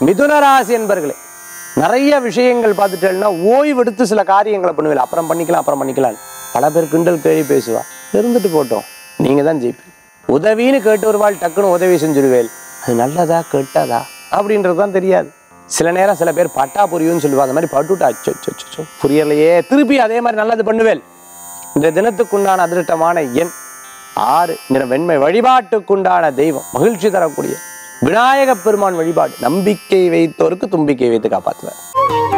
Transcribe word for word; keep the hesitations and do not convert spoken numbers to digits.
மிதுன ராசி என்பர்களே, நிறைய விஷயங்கள் பார்த்துட்டேன்னா ஓய்வெடுத்து சில காரியங்களை பண்ணுவீங்க. அப்புறம் பண்ணிக்கலாம் அப்புறம் பண்ணிக்கலாம் பல பேர் கிண்டல் கேள்வி பேசுவா. இருந்துட்டு போட்டோம், நீங்க தான் ஜெயிப்பீங்க. உதவின்னு கேட்டு ஒரு வாழ் டக்குன்னு உதவி செஞ்சிருவேல். அது நல்லதா கெட்டதா அப்படின்றது தான் தெரியாது. சில நேரம் சில பேர் பட்டா புரியும்னு சொல்லுவா. அந்த மாதிரி பட்டுட்டா அச்சோ புரியலையே, திருப்பி அதே மாதிரி நல்லது பண்ணுவேல். இந்த தினத்துக்குண்டான அதிர்ஷ்டமான எண் ஆறு, நிற வெண்மை. வழிபாட்டுக்குண்டான தெய்வம் மகிழ்ச்சி தரக்கூடிய விநாயக பெருமான் வழிபாடு. நம்பிக்கை வைத்தோருக்கு தும்பிக்கை வைத்து காப்பாற்றுவார்.